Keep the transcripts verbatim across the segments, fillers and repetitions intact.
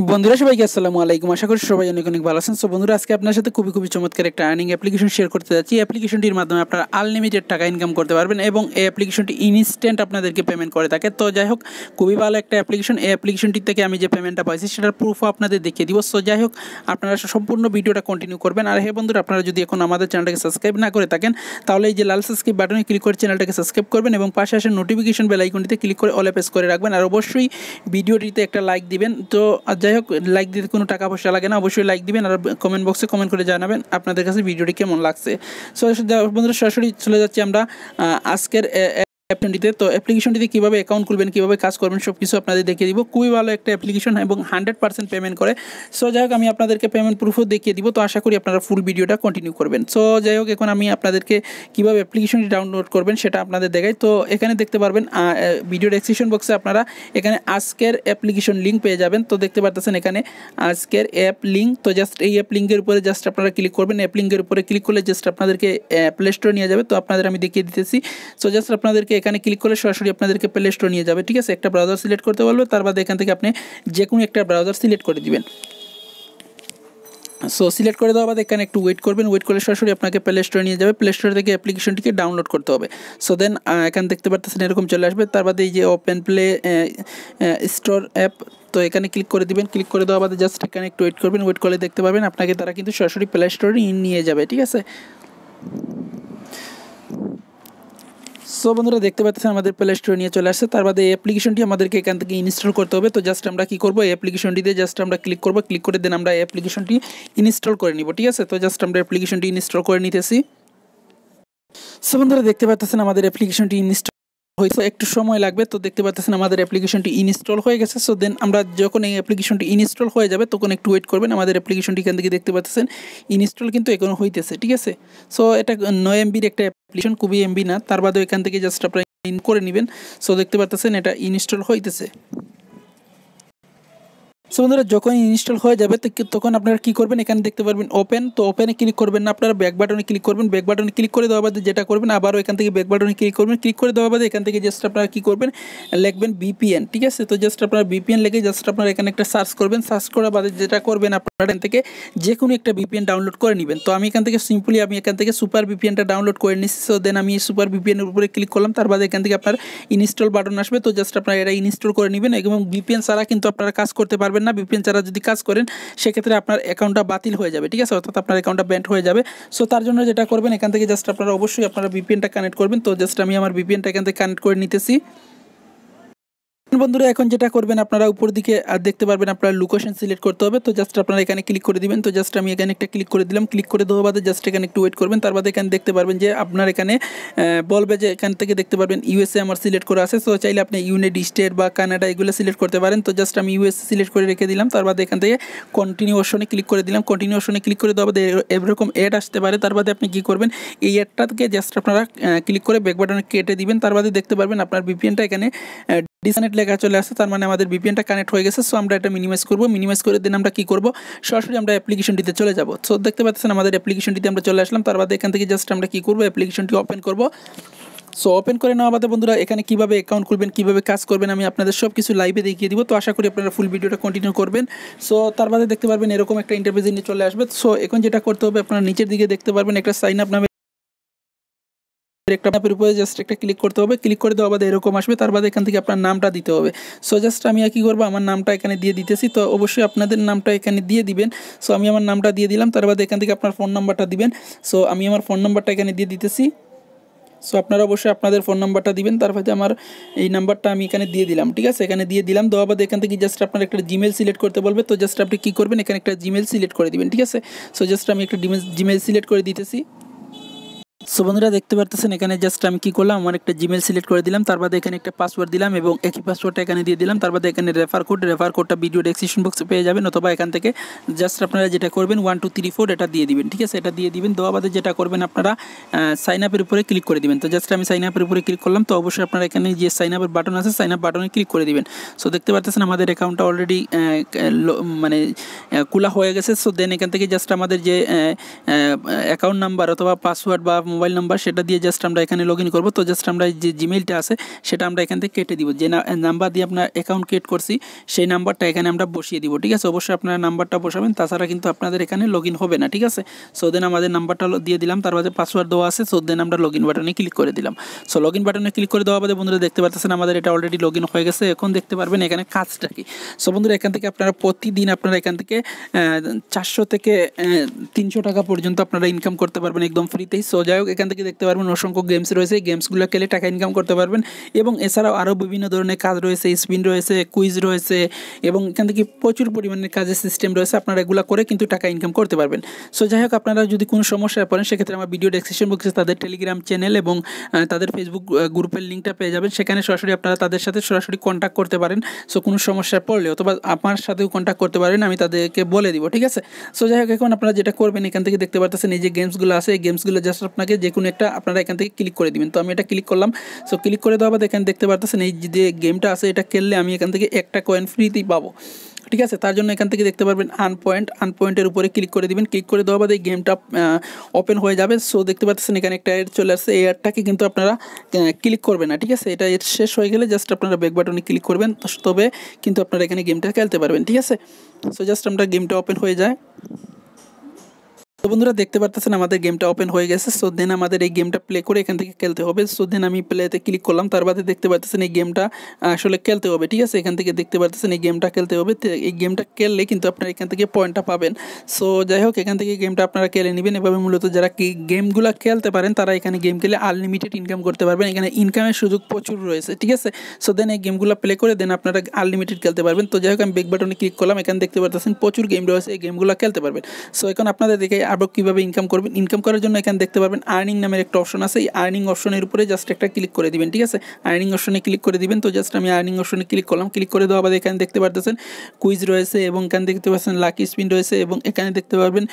বন্ধুরা সবাইকে আসসালামু আলাইকুম। আশা করি সবাই অনেক অনেক ভালো আছেন। সো বন্ধুরা আজকে আপনার সাথে খুবই খুবই চমৎকার একটা আর্নিং অ্যাপ্লিকেশন শেয়ার করতে যাচ্ছি। অ্যাপ্লিকেশনটির মাধ্যমে আপনারা আনলিমিটেড টাকা ইনকাম করতে পারবেন এবং এই অ্যাপ্লিকেশনটি ইনস্ট্যান্ট আপনাদেরকে পেমেন্ট করে থাকে। তো যাই হোক, খুবই ভালো একটা অ্যাপ্লিকেশন। এই অ্যাপ্লিকেশনটি থেকে আমি যে পেমেন্টটা পাইছি সেটার প্রুফও আপনাদের দেখিয়ে দিব। সো যাই হোক, আপনারা সম্পূর্ণ ভিডিওটা কন্টিনিউ করবেন। আর হ্যাঁ বন্ধুরা, আপনারা যদি এখন আমাদের চ্যানেলটাকে সাবস্ক্রাইব না করে থাকেন তাহলে এই যে লাল সাবস্ক্রাইব বাটনে ক্লিক করে চ্যানেলটাকে সাবস্ক্রাইব করবেন এবং পাশে আসে নোটিফিকেশন বেল আইকনটিতে ক্লিক করে অলে প্রেস করে রাখবেন। আর অবশ্যই ভিডিওটিতে একটা লাইক দিবেন। তো যাই হোক, লাইক দিতে কোনো টাকা পয়সা লাগে না, অবশ্যই লাইক দিবেন আর কমেন্ট বক্সে কমেন্ট করে জানাবেন আপনাদের কাছে ভিডিওটি কেমন লাগছে। সো বন্ধুরা সরাসরি চলে যাচ্ছি আমরা আজকের অ্যাপ্লিকেশনটিতে। তো অ্যাপ্লিকেশনটিতে কীভাবে অ্যাকাউন্ট খুলবেন, কীভাবে কাজ করবেন সব কিছু আপনাদের দেখিয়ে দিব। খুবই ভালো একটা অ্যাপ্লিকেশন এবং হান্ড্রেড পার্সেন্ট পেমেন্ট করে। সো যাই হোক, আমি আপনাদেরকে পেমেন্ট প্রুফও দেখিয়ে দিব। তো আশা করি আপনারা ফুল ভিডিওটা কন্টিনিউ করবেন। সো যাই হোক, এখন আমি আপনাদেরকে কীভাবে অ্যাপ্লিকেশনটি ডাউনলোড করবেন সেটা আপনাদের দেখাই। তো এখানে দেখতে পারবেন ভিডিও ডেসক্রিপশন বক্সে আপনারা এখানে আজকের অ্যাপ্লিকেশন লিঙ্ক পেয়ে যাবেন। তো দেখতে পাচ্ছেন এখানে আজকের অ্যাপ লিঙ্ক। তো জাস্ট এই অ্যাপ লিঙ্কের উপরে জাস্ট আপনারা ক্লিক করবেন। অ্যাপ লিঙ্কের উপরে ক্লিক করলে জাস্ট আপনাদেরকে প্লে স্টোরে নিয়ে যাবে। তো আপনাদের আমি দেখিয়ে দিতেছি। সো জাস্ট আপনাদেরকে এখানে ক্লিক করলে সরাসরি আপনাদেরকে প্লে স্টোর নিয়ে যাবে। ঠিক আছে, একটা ব্রাউজার সিলেক্ট করতে বলবে, তার বাদে এখান থেকে আপনি যে কোনো একটা ব্রাউজার সিলেক্ট করে দিবেন। সো সিলেক্ট করে দেওয়া বাদে এখানে একটু ওয়েট করবেন। ওয়েট করলে সরাসরি আপনাকে প্লে স্টোরে নিয়ে যাবে। প্লে স্টোর থেকে অ্যাপ্লিকেশনটিকে ডাউনলোড করতে হবে। সো দেন এখানে দেখতে পাচ্ছেন এরকম চলে আসবে। তার বাদে এই যে ওপেন প্লে স্টোর অ্যাপ, তো এখানে ক্লিক করে দিবেন। ক্লিক করে দেওয়া বাদে জাস্ট এখানে একটু ওয়েট করবেন। ওয়েট করলে দেখতে পাবেন আপনাকে তারা কিন্তু সরাসরি প্লে স্টোরে নিয়ে যাবে। ঠিক আছে, সো বন্ধুরা দেখতে পাচ্ছেন আমাদের প্লে স্টোরে নিয়ে চলে আসছে। তার বাদে এই অ্যাপ্লিকেশনটি আমাদেরকে এখান থেকে ইনস্টল করতে হবে। তো জাস্ট আমরা কী করবো, এই অ্যাপ্লিকেশনটিতে জাস্ট আমরা ক্লিক করবো। ক্লিক করে দেন আমরা অ্যাপ্লিকেশনটি ইনস্টল করে নিব। ঠিক আছে, তো জাস্ট আমরা অ্যাপ্লিকেশনটি ইনস্টল করে নিতেছি। সো বন্ধুরা দেখতে পাচ্ছেন আমাদের অ্যাপ্লিকেশনটি ইনস্টল হয়েছে, একটু সময় লাগবে। তো দেখতে পাচ্ছেন আমাদের অ্যাপ্লিকেশনটি ইনস্টল হয়ে গেছে। সো দেন আমরা যখন এই অ্যাপ্লিকেশনটি ইনস্টল হয়ে যাবে তখন একটু ওয়েট করবেন। আমাদের অ্যাপ্লিকেশনটি এখান থেকে দেখতে পাচ্ছেন ইনস্টল কিন্তু এখনো হইতেছে। ঠিক আছে, সো এটা নয় এমবির একটা অ্যাপ্লিকেশন, খুবই এমবি না। তার বাদেও এখান থেকে জাস্ট আপনারা ইন করে নেবেন। সো দেখতে পাচ্ছেন এটা ইনস্টল হইতেছে। সো বন্ধুরা যখন ইনস্টল হয়ে যাবে তখন আপনারা কী করবেন, এখানে দেখতে পারবেন ওপেন। তো ওপেনে ক্লিক করবেন না, আপনারা ব্যাক বাটনে ক্লিক করবেন। ব্যাক বাটনে ক্লিক করে দেওয়া বাদে যেটা করবেন, আবারও এখান থেকে ব্যাক বাটনে ক্লিক করবেন। ক্লিক করে দেওয়া বাদে এখান থেকে জাস্ট আপনারা কী করবেন, লিখবেন বিপিএন। ঠিক আছে, তো জাস্ট আপনারা বিপিএন লিখে জাস্ট আপনারা এখানে একটা সার্চ করবেন। সার্চ করার বাদে যেটা করবেন, আপনারা এখান থেকে যে কোনো একটা বিপিএন ডাউনলোড করে নেবেন। তো আমি এখান থেকে সিম্পলি আমি এখান থেকে সুপার বিপিএনটা ডাউনলোড করে নিচ্ছি। সো দেন আমি সুপার বিপিএনের উপরে ক্লিক করলাম। তার বাদে এখান থেকে আপনার ইনস্টল বাটন আসবে। তো জাস্ট আপনারা এটা ইনস্টল করে নেবেন এবং বিপিএন ছাড়া কিন্তু আপনারা কাজ করতে পারবেন না। বিপিএন ছাড়া যদি কাজ করেন সেক্ষেত্রে আপনার অ্যাকাউন্টটা বাতিল হয়ে যাবে। ঠিক আছে, অর্থাৎ আপনার অ্যাকাউন্টটা ব্যান্ড হয়ে যাবে। সো তার জন্য যেটা করবেন, এখান থেকে জাস্ট আপনারা অবশ্যই আপনারা বিপিএনটা কানেক্ট করবেন। তো জাস্ট আমি আমার বিপিএনটা এখান থেকে কানেক্ট করে নিতেছি। বন্ধুরা এখন যেটা করবেন, আপনারা উপর দিকে দেখতে পারবেন আপনার লোকেশন সিলেক্ট করতে হবে। তো জাস্ট আপনারা এখানে ক্লিক করে দিবেন। তো জাস্ট আমি এখানে একটা ক্লিক করে দিলাম। ক্লিক করে দেওয়া বাদে জাস্ট এখানে একটু ওয়েট করবেন। তার বাদে এখানে দেখতে পারবেন যে আপনার এখানে বলবে যে এখান থেকে দেখতে পারবেন ইউএসএ আমার সিলেক্ট করা আছে। সো চাইলে আপনি ইউনাইটেড স্টেট বা কানাডা এগুলো সিলেক্ট করতে পারেন। তো জাস্ট আমি ইউএসএ সিলেক্ট করে রেখে দিলাম। তার বাদে এখান থেকে কন্টিনিউ অপশনে ক্লিক করে দিলাম। কন্টিনিউ অপশনে ক্লিক করে দেওয়া বাদে এরকম অ্যাড আসতে পারে। তার বাদে আপনি কী করবেন, এই অ্যাডটাকে জাস্ট আপনারা ক্লিক করে ব্যাক বাটনে কেটে দিবেন। তার বাদে দেখতে পারবেন আপনার বিপিএনটা এখানে ডিসকানেক্ট লেখা চলে আসছে, তার মানে আমাদের বিপিএনটা কানেক্ট হয়ে গেছে। সো আমরা এটা মিনিমাইজ করব। মিনিমাইজ করে দিন আমরা কী করব, সরাসরি আমরা অ্যাপ্লিকেশনটিতে চলে যাব। সো দেখতে পাচ্ছেন আমাদের অ্যাপ্লিকেশনটিতে আমরা চলে আসলাম। তার বাদে এখান থেকে জাস্ট আমরা কী করব, অ্যাপ্লিকেশনটি ওপেন করব। সো ওপেন করে নেওয়া বাদে বন্ধুরা এখানে কীভাবে অ্যাকাউন্ট খুলবেন, কীভাবে কাজ করবেন আমি আপনাদের সব কিছু লাইভে দেখিয়ে দিব। তো আশা করি আপনারা ফুল ভিডিওটা কন্টিনিউ করবেন। সো তার বাদে দেখতে পারবেন এরকম একটা ইন্টারফেস নিয়ে চলে আসবে। সো এখন যেটা করতে হবে, আপনারা নিচের দিকে দেখতে পারবেন একটা সাইন আপ নামে একটা অ্যাপের উপরে জাস্ট একটা ক্লিক করতে হবে। ক্লিক করে দেওয়া বাদে এরকম আসবে। তার বাদে এখান থেকে আপনার নামটা দিতে হবে। সো জাস্ট আমি কী করবো, আমার নামটা এখানে দিয়ে দিতেছি। তো অবশ্যই আপনাদের নামটা এখানে দিয়ে দিবেন। সো আমি আমার নামটা দিয়ে দিলাম। তার বাদে এখান থেকে আপনার ফোন নাম্বারটা দিবেন। সো আমি আমার ফোন নাম্বারটা এখানে দিয়ে দিতেছি। সো আপনারা অবশ্যই আপনাদের ফোন নাম্বারটা দিবেন। তার বাদে আমার এই নাম্বারটা আমি এখানে দিয়ে দিলাম। ঠিক আছে, এখানে দিয়ে দিলাম। দেওয়া বাদে এখান থেকে জাস্ট আপনার একটা জিমেল সিলেক্ট করতে বলবে। তো জাস্ট আপনি কী করবেন, এখানে একটা জিমেল সিলেক্ট করে দিবেন। ঠিক আছে, সো জাস্ট আমি একটা জিমেল সিলেক্ট করে দিতেছি। সো বন্ধুরা দেখতে পারতেছেন এখানে জাস্ট আমি কী করলাম, আমার একটা জিমেল সিলেক্ট করে দিলাম। তার বাদে এখানে একটা পাসওয়ার্ড দিলাম এবং একই পাসওয়ার্ডটা এখানে দিয়ে দিলাম। তার বাদে এখানে রেফার কোড, রেফার কোডটা ভিডিও ডেসক্রিপশন বক্সে পেয়ে যাবেন, অথবা এখান থেকে জাস্ট আপনারা যেটা করবেন ওয়ান টু থ্রি ফোর এটা দিয়ে দিবেন। ঠিক আছে, এটা দিয়ে দিবেন। দেওয়া বাদে যেটা করবেন, আপনারা সাইন আপের উপরে ক্লিক করে দিবেন। তো জাস্ট আমি সাইন আপের উপরে ক্লিক করলাম। তো অবশ্যই আপনারা এখানে যে সাইন আপের বাটন আছে, সাইন আপ বাটনে ক্লিক করে দিবেন। সো দেখতে পাচ্ছেন আমাদের অ্যাকাউন্টটা অলরেডি মানে খোলা হয়ে গেছে। সো দেন এখান থেকে জাস্ট আমাদের যে অ্যাকাউন্ট নাম্বার অথবা পাসওয়ার্ড বা মোবাইল নাম্বার সেটা দিয়ে জাস্ট আমরা এখানে লগ ইন করবো। তো জাস্ট আমরা যে জিমেইলটা আছে সেটা আমরা এখান থেকে কেটে দিব, যে নাম্বার দিয়ে আপনার অ্যাকাউন্ট ক্রিয়েট করছি সেই নাম্বারটা এখানে আমরা বসিয়ে দিব, ঠিক আছে। অবশ্যই আপনারা নাম্বারটা বসাবেন, তাছাড়া কিন্তু আপনাদের এখানে লগ ইন হবে না, ঠিক আছে। সো দেন আমাদের নাম্বারটা দিয়ে দিলাম, তার বাদে পাসওয়ার্ড দেওয়া আছে। সো দেন আমরা লগ ইন বাটনে ক্লিক করে দিলাম। সো লগ ইন বাটনে ক্লিক করে দেওয়া বাদে বন্ধুরা দেখতে পাচ্ছেন আমাদের এটা অলরেডি লগ ইন হয়ে গেছে। এখন দেখতে পারবেন এখানে কাজটা কি। সো বন্ধুরা এখান থেকে আপনারা প্রতিদিন আপনারা এখান থেকে চারশো থেকে তিনশো টাকা পর্যন্ত আপনারা ইনকাম করতে পারবেন একদম ফ্রিতেই। সো যাই হোক, এখান থেকে দেখতে পারবেন অসংখ্য গেমস রয়েছে, গেমসগুলো খেলে টাকা ইনকাম করতে পারবেন। এবং এছাড়াও আরও বিভিন্ন ধরনের কাজ রয়েছে, স্পিন রয়েছে, কুইজ রয়েছে, এবং এখান থেকে প্রচুর পরিমাণের কাজের সিস্টেম রয়েছে, আপনারা এগুলো করে কিন্তু টাকা ইনকাম করতে পারবেন। সো যাই হোক, আপনারা যদি কোনো সমস্যায় পড়েন সেক্ষেত্রে আমার ভিডিও ডেসক্রিপশন বক্সে তাদের টেলিগ্রাম চ্যানেল এবং তাদের ফেসবুক গ্রুপের লিঙ্কটা পেয়ে যাবেন, সেখানে সরাসরি আপনারা তাদের সাথে সরাসরি কন্ট্যাক্ট করতে পারেন। সো কোনো সমস্যায় পড়লে অথবা আমার সাথেও কন্ট্যাক্ট করতে পারেন, আমি তাদেরকে বলে দিব, ঠিক আছে। সো যাই হোক, এখন আপনারা যেটা করবেন এখান থেকে দেখতে পাচ্ছেন এই যে গেমসগুলো আছে, এই গেমসগুলো জাস্ট আপনাকে যে কোনো একটা আপনারা এখান থেকে ক্লিক করে দিবেন। তো আমি এটা ক্লিক করলাম। সো ক্লিক করে দেওয়া বাদ এখানে দেখতে পাচ্ছেন এই যে গেমটা আছে এটা খেললে আমি এখান থেকে একটা কয়েন ফ্রিতেই পাবো, ঠিক আছে। তার জন্য এখান থেকে দেখতে পারবেন আন পয়েন্ট, আন পয়েন্টের উপরে ক্লিক করে দিবেন। ক্লিক করে দেওয়া বাদে এই গেমটা ওপেন হয়ে যাবে। সো দেখতে পাচ্ছেন এখানে একটা অ্যাড চলে আসছে, এই অ্যাডটাকে কিন্তু আপনারা ক্লিক করবেন না, ঠিক আছে। এটা এর শেষ হয়ে গেলে জাস্ট আপনারা ব্যাক বাটনে ক্লিক করবেন, তবে কিন্তু আপনারা এখানে গেমটা খেলতে পারবেন, ঠিক আছে। সো জাস্ট আমরা গেমটা ওপেন হয়ে যায়। তো বন্ধুরা দেখতে পাচ্ছেন আমাদের গেমটা ওপেন হয়ে গেছে। সো দেন আমাদের এই গেমটা প্লে করে এখান থেকে খেলতে হবে। সো দেন আমি প্লেতে ক্লিক করলাম, তার বাদে দেখতে পাচ্ছেন এই গেমটা আসলে খেলতে হবে, ঠিক আছে। এখান থেকে দেখতে পাচ্ছেন এই গেমটা খেলতে হবে, এই গেমটা খেললে কিন্তু আপনারা এখান থেকে পয়েন্টটা পাবেন। সো যাই হোক, এখান থেকে গেমটা আপনারা খেলে নেবেন। এভাবে মূলত যারা কি গেমগুলো খেলতে পারেন তারা এখানে গেম খেলে আনলিমিটেড ইনকাম করতে পারবেন, এখানে ইনকামের সুযোগ প্রচুর রয়েছে, ঠিক আছে। সো দেন এই গেমগুলো প্লে করে দেন আপনারা আনলিমিটেড খেলতে পারবেন। তো যাই হোক, আমি ব্যাক বাটনে ক্লিক করলাম, এখানে দেখতে পাচ্ছেন প্রচুর গেম রয়েছে, এই গেমগুলো খেলতে পারবেন। সো এখন আপনাদের দেখে আরও কীভাবে ইনকাম করবেন। ইনকাম করার জন্য এখানে দেখতে পারবেন আর্নিং নামের একটা অপশন আছে, এই আর্নিং অপশনের উপরে জাস্ট একটা ক্লিক করে দিবেন, ঠিক আছে। আর্নিং অপশনে ক্লিক করে দিবেন। তো জাস্ট আমি আর্নিং অপশনে ক্লিক করলাম। ক্লিক করে দেওয়া বাদে এখানে দেখতে পাচ্ছেন কুইজ রয়েছে, এবং এখানে দেখতে পাচ্ছেন লাকি স্পিন রয়েছে, এবং এখানে দেখতে পারবেন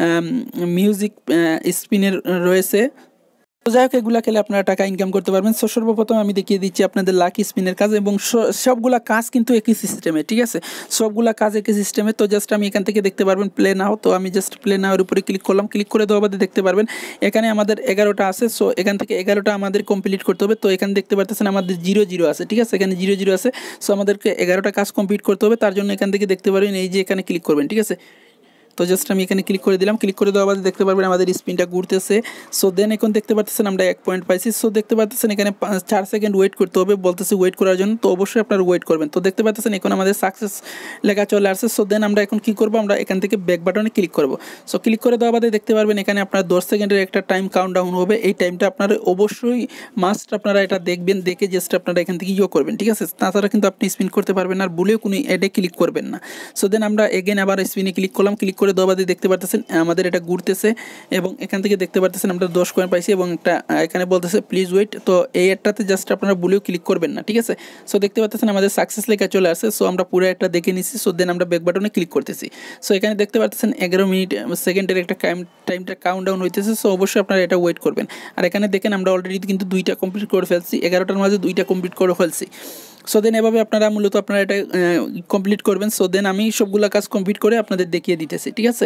মিউজিক স্পিনের রয়েছে। তো যাই হোক, এগুলো খেলে আপনারা টাকা ইনকাম করতে পারবেন। সো সর্বপ্রথম আমি দেখিয়ে দিচ্ছি আপনাদের লাকি স্পিনের কাজ, এবং সবগুলা কাজ কিন্তু একই সিস্টেমে, ঠিক আছে। সবগুলা কাজ একই সিস্টেমে। তো জাস্ট আমি এখান থেকে দেখতে পারবেন প্লে নাও। তো আমি জাস্ট প্লে নাওর উপরে ক্লিক করলাম। ক্লিক করে দেওয়া বাদে দেখতে পারবেন এখানে আমাদের এগারোটা আছে। সো এখান থেকে এগারোটা আমাদের কমপ্লিট করতে হবে। তো এখানে দেখতে পাচ্ছেন আমাদের জিরো জিরো আছে, ঠিক আছে। এখানে জিরো জিরো আছে। সো আমাদেরকে এগারোটা কাজ কমপ্লিট করতে হবে, তার জন্য এখান থেকে দেখতে পারবেন এই যে এখানে ক্লিক করবেন, ঠিক আছে। তো জাস্ট আমি এখানে ক্লিক করে দিলাম। ক্লিক করে দেওয়া বাদে দেখতে পারবেন আমাদের স্পিনটা ঘুরতেছে। সো দেন এখন দেখতে পাচ্ছেন আমরা এক পয়েন্ট পাইছি। সো দেখতে পাচ্ছেন এখানে চার সেকেন্ড ওয়েট করতে হবে, বলতেছে ওয়েট করার জন্য। তো অবশ্যই আপনারা ওয়েট করবেন। তো দেখতে পাচ্ছেন এখন আমাদের সাকসেস লেখা চলে আসছে। সো দেন আমরা এখন কী করবো, আমরা এখান থেকে ব্যাক বাটনে ক্লিক করবো। সো ক্লিক করে দেওয়া বাদে দেখতে পারবেন এখানে আপনার দশ সেকেন্ডের একটা টাইম কাউন্ট ডাউন হবে। এই টাইমটা আপনারা অবশ্যই মাস্ট আপনারা এটা দেখবেন, দেখে জাস্ট আপনারা এখান থেকে ইয়ে করবেন, ঠিক আছে। তাছাড়া কিন্তু আপনি স্পিন করতে পারবেন না, আর ভুলেও কোনো অ্যাডে ক্লিক করবেন না। সো দেন আমরা এগেন আবার স্পিনে ক্লিক করলাম। ক্লিক করে দেওয়া বাদে দেখতে পাচ্ছেন আমাদের এটা ঘুরতেছে, এবং এখান থেকে দেখতে পাচ্ছেন আমরা দশ কয়েন পাইছি, এবং একটা এখানে বলতেছে প্লিজ ওয়েট। তো এই অ্যাডটাতে জাস্ট আপনারা ভুলেও ক্লিক করবেন না, ঠিক আছে। সো দেখতে পাচ্ছেন আমাদের সাকসেস লেখা চলে আসছে। সো আমরা পুরো একটা দেখে নিচ্ছি। সো দেন আমরা ব্যাক বাটনে ক্লিক করতেছি। সো এখানে দেখতে পাচ্ছেন এগারো মিনিট সেকেন্ডের একটা টাইম টাইমটা কাউন্ট ডাউন হইতেছে। সো অবশ্যই আপনারা এটা ওয়েট করবেন। আর এখানে দেখেন আমরা অলরেডি কিন্তু দুইটা কমপ্লিট করে ফেলছি, এগারোটার মাঝে দুইটা কমপ্লিট করে ফেলছি। সো দেন এভাবে আপনারা মূলত আপনারা এটা কমপ্লিট করবেন। সো দেন আমি সবগুলো কাজ কমপ্লিট করে আপনাদের দেখিয়ে দিতেছি, ঠিক আছে।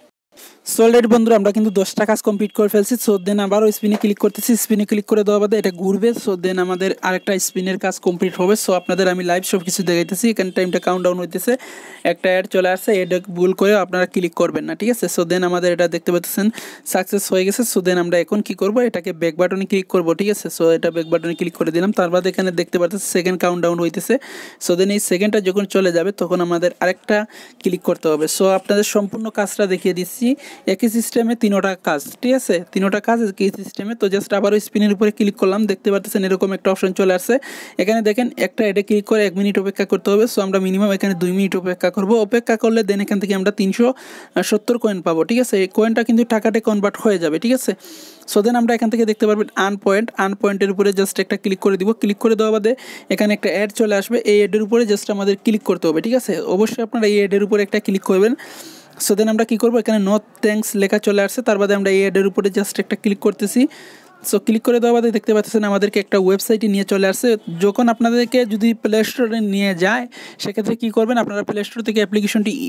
সো অলরেডি বন্ধুরা আমরা কিন্তু দশটা কাজ কমপ্লিট করে ফেলছি। সো দেন আবারও স্পিনে ক্লিক করতেছি। স্পিনে ক্লিক করে দেওয়া বাদে এটা ঘুরবে। সো দেন আমাদের আরেকটা স্পিনের কাজ কমপ্লিট হবে। সো আপনাদের আমি লাইভ সব কিছু দেখাইতেছি। এখানে টাইমটা কাউন্ট ডাউন হইতেছে, একটা অ্যাড চলে আসছে, এটা ভুল করে আপনারা ক্লিক করবেন না, ঠিক আছে। সো দেন আমাদের এটা দেখতে পাচ্ছেন সাকসেস হয়ে গেছে। সো দেন আমরা এখন কী করবো, এটাকে ব্যাক বাটনে ক্লিক করবো, ঠিক আছে। সো এটা ব্যাক বাটনে ক্লিক করে দিলাম। তার বাদে এখানে দেখতে পাচ্ছেন সেকেন্ড কাউন্ট ডাউন হইতেছে। সো দেন এই সেকেন্ডটা যখন চলে যাবে তখন আমাদের আরেকটা ক্লিক করতে হবে। সো আপনাদের সম্পূর্ণ কাজটা দেখিয়ে দিচ্ছি একই সিস্টেমে তিনোটা কাজ, ঠিক আছে। তিনোটা কাজ একই সিস্টেমে। তো জাস্ট আবারও স্পিনের উপরে ক্লিক করলাম। দেখতে পাচ্ছেন এরকম একটা অপশন চলে আসছে। এখানে দেখেন একটা এটা ক্লিক করে এক মিনিট অপেক্ষা করতে হবে। সো আমরা মিনিমাম এখানে দুই মিনিট অপেক্ষা করবো। অপেক্ষা করলে দেন এখান থেকে আমরা তিনশো সত্তর কয়েন পাবো, ঠিক আছে। এই কয়েনটা কিন্তু টাকাতে কনভার্ট হয়ে যাবে, ঠিক আছে। সো দেন আমরা এখান থেকে দেখতে পারবেন আন পয়েন্ট, আন পয়েন্টের উপরে জাস্ট একটা ক্লিক করে দিব। ক্লিক করে দেওয়া বাদে এখানে একটা অ্যাড চলে আসবে। এই অ্যাডের উপরে জাস্ট আমাদের ক্লিক করতে হবে, ঠিক আছে। অবশ্যই আপনারা এই অ্যাডের উপরে একটা ক্লিক করবেন। সো দেন আমরা কী করবো, এখানে নো থ্যাঙ্কস লেখা চলে আসছে। তার বাদে আমরা এই অ্যাডের উপরে জাস্ট একটা ক্লিক করতেছি। সো ক্লিক করে দেওয়া বাদে দেখতে পাচ্ছেন আমাদেরকে একটা ওয়েবসাইটে নিয়ে চলে আসছে। যখন আপনাদেরকে যদি প্লে স্টোরে নিয়ে যায় সেক্ষেত্রে কী করবেন, আপনারা প্লে স্টোর থেকে অ্যাপ্লিকেশনটি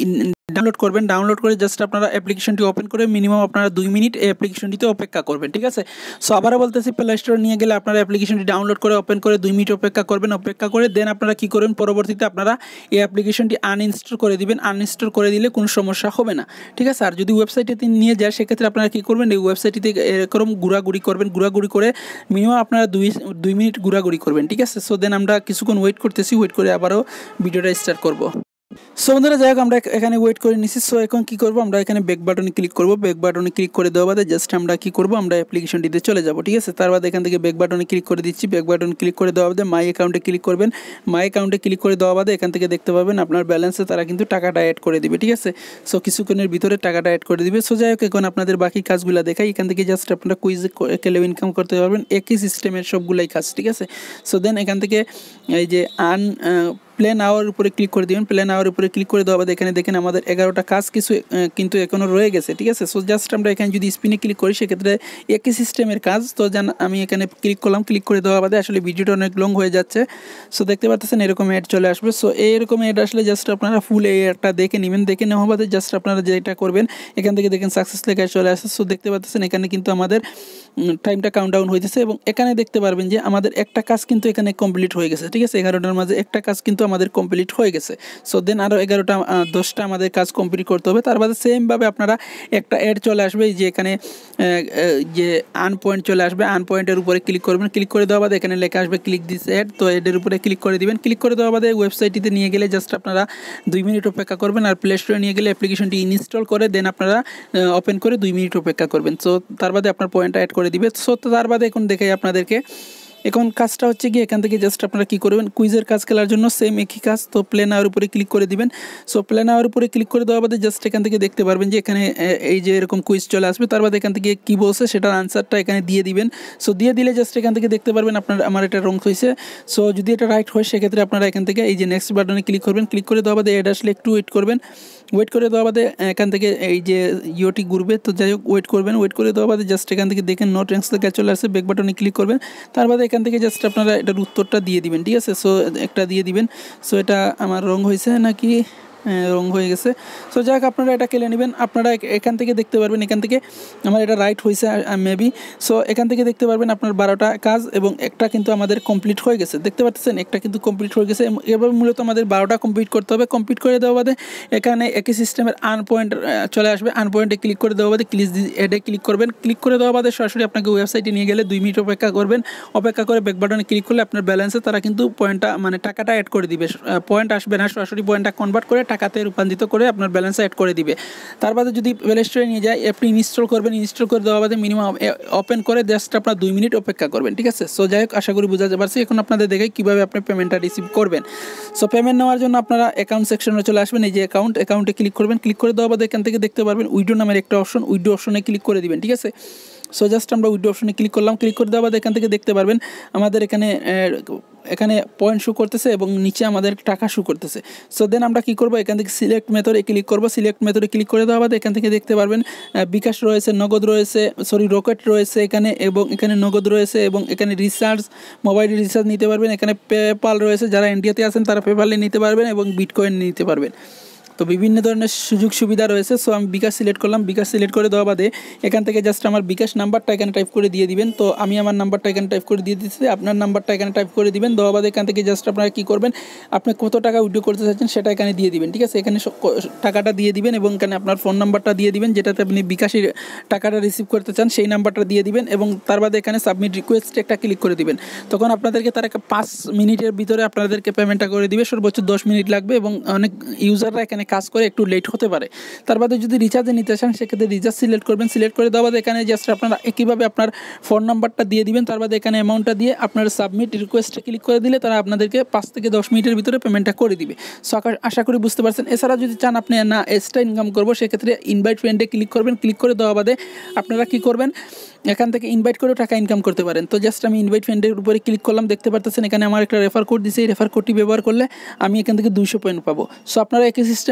ডাউনলোড করবেন। ডাউনলোড করে জাস্ট আপনারা অ্যাপ্লিকেশনটি ওপেন করে মিনিমাম আপনারা দুই মিনিট এই অ্যাপ্লিকেশনটিতে অপেক্ষা করবেন, ঠিক আছে। সো আবারও বলতেছি, প্লে স্টোরে নিয়ে গেলে আপনারা অ্যাপ্লিকেশনটি ডাউনলোড করে ওপেন করে দুই মিনিট অপেক্ষা করবেন। অপেক্ষা করে দেন আপনারা কী করবেন, পরবর্তীতে আপনারা এই অ্যাপ্লিকেশনটি আনইনস্টল করে দিবেন। আনইনস্টল করে দিলে কোনো সমস্যা হবে না, ঠিক আছে। আর যদি ওয়েবসাইটে নিয়ে যায় সেক্ষেত্রে আপনারা কী করবেন, এই ওয়েবসাইটটিতে এরকম ঘোরাঘুরি করবেন। ঘোরাঘুরি করে মিনিমাম আপনারা দুই দুই মিনিট ঘোরাঘুরি করবেন, ঠিক আছে। সো দেন আমরা কিছুক্ষণ ওয়েট করতেছি, ওয়েট করে আবারও ভিডিওটা স্টার্ট করব। সো বন্ধুরা যাই হোক, আমরা এখানে ওয়েট করে নিচ্ছি। সো এখন কী করবো, আমরা এখানে ব্যাক বাটনে ক্লিক করবো। ব্যাক বাটনে ক্লিক করে দেওয়া বাদে জাস্ট আমরা কী করবো, আমরা অ্যাপ্লিকেশনটিতে চলে যাবো, ঠিক আছে। তার বাদে এখান থেকে ব্যাক বাটনে ক্লিক করে দিচ্ছি। ব্যাক বাটনে ক্লিক করে দেওয়া বাদে মাই অ্যাকাউন্টে ক্লিক করবেন। মাই অ্যাকাউন্টে ক্লিক করে দেওয়া বাদে এখান থেকে দেখতে পাবেন আপনার ব্যালেন্সে তারা কিন্তু টাকাটা অ্যাড করে দিবে, ঠিক আছে। সো কিছুক্ষণের ভিতরে টাকাটা অ্যাড করে দিবে। সো যাই হোক, এখন আপনাদের বাকি কাজগুলো দেখাই। এখান থেকে জাস্ট আপনারা কুইজ খেলেও ইনকাম করতে পারবেন, একই সিস্টেমের সবগুলাই কাজ, ঠিক আছে। সো দেন এখান থেকে এই যে আন প্ল্যান আওয়ার উপরে ক্লিক করে দেবেন। প্ল্যান আওয়ার উপরে ক্লিক করে দেওয়া বাদে এখানে দেখেন আমাদের এগারোটা কাজ কিছু কিন্তু এখনও রয়ে গেছে, ঠিক আছে। সো জাস্ট আমরা এখানে যদি স্পিনে ক্লিক করি সেক্ষেত্রে একই সিস্টেমের কাজ। তো জান আমি এখানে ক্লিক করলাম। ক্লিক করে দেওয়া বাদে আসলে ভিডিওটা অনেক লং হয়ে যাচ্ছে। সো দেখতে পাচ্ছেন এরকম অ্যাড চলে আসবে। সো এইরকম অ্যাড আসলে জাস্ট আপনারা ফুল এই অ্যাডটা দেখে নেবেন। দেখে নেওয়া বাদে জাস্ট আপনারা যেটা করবেন, এখান থেকে দেখেন সাকসেস লেখা চলে আসে। সো দেখতে পাচ্ছেন এখানে কিন্তু আমাদের টাইমটা কাউন্টডাউন হইতেছে এবং এখানে দেখতে পারবেন যে আমাদের একটা কাজ কিন্তু এখানে কমপ্লিট হয়ে গেছে, ঠিক আছে। এগারোটার মাঝে একটা কাজ কিন্তু আমাদের কমপ্লিট হয়ে গেছে। সো দেন আরও এগারোটা দশটা আমাদের কাজ কমপ্লিট করতে হবে। তার বাদে সেমভাবে আপনারা একটা অ্যাড চলে আসবে, যে এখানে যে আন পয়েন্ট চলে আসবে। আন পয়েন্টের উপরে ক্লিক করবেন। ক্লিক করে দেওয়া বাদে এখানে লেখা আসবে ক্লিক দিস অ্যাড। তো অ্যাডের উপরে ক্লিক করে দিবেন। ক্লিক করে দেওয়া বাদে ওয়েবসাইটটিতে নিয়ে গেলে জাস্ট আপনারা দুই মিনিট অপেক্ষা করবেন। আর প্লে স্টোরে নিয়ে গেলে অ্যাপ্লিকেশনটি ইনস্টল করে দেন আপনারা ওপেন করে দুই মিনিট অপেক্ষা করবেন। সো তার বাদে আপনার পয়েন্টটা অ্যাড করে দিবে। সো তার বাদে এখন দেখাই আপনাদেরকে। এখন কাজটা হচ্ছে কি, এখান থেকে জাস্ট আপনারা কী করবেন, কুইজের কাজ খেলার জন্য সেম একই কাজ। তো প্ল্যান আওয়ার উপরে ক্লিক করে দিবেন। সো প্ল্যান আওয়ার উপরে ক্লিক করে দেওয়া বাদে জাস্ট এখান থেকে দেখতে পারবেন যে এখানে এই যে এরকম কুইজ চলে আসবে। তার বাদে এখান থেকে কী বলছে সেটার আনসারটা এখানে দিয়ে দিবেন। সো দিয়ে দিলে জাস্ট এখান থেকে দেখতে পারবেন আপনার আমার এটা রং হয়েছে। সো যদি এটা রাইট হয় সেক্ষেত্রে আপনারা এখান থেকে এই যে নেক্সট বাটনে ক্লিক করবেন। ক্লিক করে দেওয়া বাদে এটা আসলে একটু ওয়েট করবেন। ওয়েট করে দেওয়া বাদে এখান থেকে এই যে ইওটি ঘুরবে। তো যাই হোক ওয়েট করবেন। ওয়েট করে দেওয়া বাদে জাস্ট এখান থেকে দেখেন নোট র্যাঙ্কস লেখা চলে আসছে। ব্যাক বাটনে ক্লিক করবেন। তার বাদে এখান থেকে জাস্ট আপনারা এটার উত্তরটা দিয়ে দিবেন, ঠিক আছে। সো একটা দিয়ে দিবেন। সো এটা আমার রং হয়েছে নাকি রং হয়ে গেছে। সো যাই হোক আপনারা এটা কেলে নেবেন। আপনারা এখান থেকে দেখতে পারবেন এখান থেকে আমার এটা রাইট হয়েছে মেবি। সো এখান থেকে দেখতে পারবেন আপনার বারোটা কাজ এবং একটা কিন্তু আমাদের কমপ্লিট হয়ে গেছে, দেখতে পাচ্ছেন একটা কিন্তু কমপ্লিট হয়ে গেছে। এবার মূলত আমাদের বারোটা কমপ্লিট করতে হবে। কমপ্লিট করে দেওয়া বাদে এখানে একই সিস্টেমের আন পয়েন্ট চলে আসবে। আন পয়েন্টে ক্লিক করে দেওয়া বাদে ক্লিক এডে ক্লিক করবেন। ক্লিক করে দেওয়া বাদে সরাসরি আপনাকে ওয়েবসাইটে নিয়ে গেলে দুই মিনিট অপেক্ষা করবেন। অপেক্ষা করে ব্যাক বাটনে ক্লিক করলে আপনার ব্যালেন্সে তারা কিন্তু পয়েন্টটা মানে টাকাটা অ্যাড করে দিবে। পয়েন্ট আসবে না, সরাসরি পয়েন্টটা কনভার্ট করে টাকাতে রূপান্তরিত করে আপনার ব্যালেন্সে অ্যাড করে দিবে। তার বাদে যদি প্লে স্টোরে নিয়ে যায় অ্যাপটি ইনস্টল করবেন। ইনস্টল করে দেওয়া বাদে মিনিমাম ওপেন করে জাস্ট আপনার দুই মিনিট অপেক্ষা করবেন, ঠিক আছে। সো যাই হোক আশা করি বুঝাতে পারছি। এখন আপনাদের দেখাই কীভাবে আপনি পেমেন্টটা রিসিভ করবেন। সো পেমেন্ট নেওয়ার জন্য আপনারা অ্যাকাউন্ট সেকশনে চলে আসবেন। এই যে অ্যাকাউন্ট অ্যাকাউন্টে ক্লিক করবেন। ক্লিক করে দেওয়া বাদে এখান থেকে দেখতে পারবেন উইড্রো নামের একটা অপশন। উইড্রো অপশনে ক্লিক করে দিবেন, ঠিক আছে। সো জাস্ট আমরা উইড্রো অপশনে ক্লিক করলাম। ক্লিক করে দেওয়া বাদে এখান থেকে দেখতে পারবেন আমাদের এখানে এখানে পয়েন্ট শো করতেছে এবং নিচে আমাদের টাকা শো করতেছে। সো দেন আমরা কী করবো, এখান থেকে সিলেক্ট মেথডে ক্লিক করবো। সিলেক্ট মেথডে ক্লিক করে দেওয়া বাদে এখান থেকে দেখতে পারবেন বিকাশ রয়েছে, নগদ রয়েছে, সরি রকেট রয়েছে এখানে এবং এখানে নগদ রয়েছে এবং এখানে রিচার্জ মোবাইল রিচার্জ নিতে পারবেন। এখানে পেপাল রয়েছে, যারা ইন্ডিয়াতে আছেন তারা পেপালে নিতে পারবেন এবং বিটকয়েন নিতে পারবেন। তো বিভিন্ন ধরনের সুযোগ সুবিধা রয়েছে। সো আমি বিকাশ সিলেক্ট করলাম। বিকাশ সিলেক্ট করে দেওয়া বাদে এখান থেকে জাস্ট আমার বিকাশ নাম্বারটা এখানে টাইপ করে দিয়ে দিবেন। তো আমি আমার নাম্বারটা এখানে টাইপ করে দিয়ে দিচ্ছি, আপনার নাম্বারটা এখানে টাইপ করে দিবেন। দেওয়া বাদে এখান থেকে জাস্ট আপনারা কী করবেন, আপনি কত টাকা উইথড্র করতে চাচ্ছেন সেটা এখানে দিয়ে দিবেন, ঠিক আছে। এখানে টাকাটা দিয়ে দিবেন এবং এখানে আপনার ফোন নাম্বারটা দিয়ে দিবেন, যেটাতে আপনি বিকাশের টাকাটা রিসিভ করতে চান সেই নাম্বারটা দিয়ে দিবেন এবং তার বাদে এখানে সাবমিট রিকোয়েস্ট একটা ক্লিক করে দিবেন। তখন আপনাদেরকে তারা পাঁচ মিনিটের ভিতরে আপনাদেরকে পেমেন্টটা করে দিবে। সর্বোচ্চ দশ মিনিট লাগবে এবং অনেক ইউজাররা এখানে কাজ করে একটু লেট হতে পারে। তার বাদে যদি রিচার্জে নিতে চান সেক্ষেত্রে রিচার্জ সিলেক্ট করবেন। সিলেক্ট করে দেওয়া বাদে এখানে জাস্ট আপনারা একইভাবে আপনার ফোন নাম্বারটা দিয়ে দিবেন। তার বাদে এখানে অ্যামাউন্টটা দিয়ে আপনার সাবমিট রিকোয়েস্টে ক্লিক করে দিলে তারা আপনাদেরকে পাঁচ থেকে দশ মিনিটের ভিতরে পেমেন্টটা করে দিবে। সো আশা করি বুঝতে পারছেন। এছাড়া যদি চান আপনি না এক্সট্রা ইনকাম করবো সেক্ষেত্রে ইনভাইট ফ্রেন্ডে ক্লিক করবেন। ক্লিক করে দেওয়া বাদে আপনারা কী করবেন, এখান থেকে ইনভাইট করেও টাকা ইনকাম করতে পারেন। তো জাস্ট আমি ইনভাইট ফ্রেন্ডের উপরে ক্লিক করলাম। দেখতে পারতেছেন এখানে আমার একটা রেফার কোড দিয়েছে। এই রেফার কোডটি ব্যবহার করলে আমি এখান থেকে দুইশো পয়েন্ট পাবো। সো আপনারা একই সিস্টেমে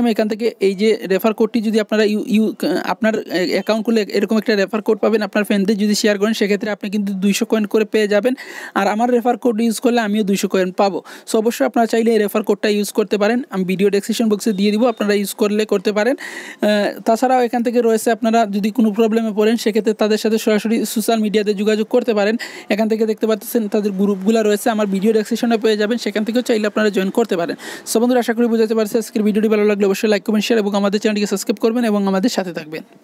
টাইম এখান থেকে এই যে রেফার কোডটি যদি আপনারা ইউ ইউ আপনার অ্যাকাউন্ট খুলে এরকম একটা রেফার কোড পাবেন, আপনার ফ্রেন্ডদের যদি শেয়ার করেন সেক্ষেত্রে আপনি কিন্তু দুইশো কয়েন করে পেয়ে যাবেন। আর আমার রেফার কোড ইউজ করলে আমিও দুইশো কয়েন পাবো। সো অবশ্যই আপনারা চাইলে এই রেফার কোডটা ইউজ করতে পারেন, আমি ভিডিও ডেসক্রিপশন বক্সে দিয়ে দিব, আপনারা ইউজ করলে করতে পারেন। তাছাড়াও এখান থেকে রয়েছে আপনারা যদি কোনো প্রবলেমে পড়েন সেক্ষেত্রে তাদের সাথে সরাসরি সোশ্যাল মিডিয়াতে যোগাযোগ করতে পারেন। এখান থেকে দেখতে পাচ্ছেন তাদের গ্রুপগুলো রয়েছে, আমার ভিডিও ডেসক্রিপশনে পেয়ে যাবেন, সেখান থেকেও চাইলে আপনারা জয়েন করতে পারেন। সো বন্ধুরা, আশা করি বুঝাতে পারছি। আজকের ভিডিওটি ভালো লাগলে অবশ্যই লাইক কমেন্ট শেয়ার এবং আমাদের চ্যানেলটিকে সাবস্ক্রাইব করবেন এবং আমাদের সাথে থাকবেন।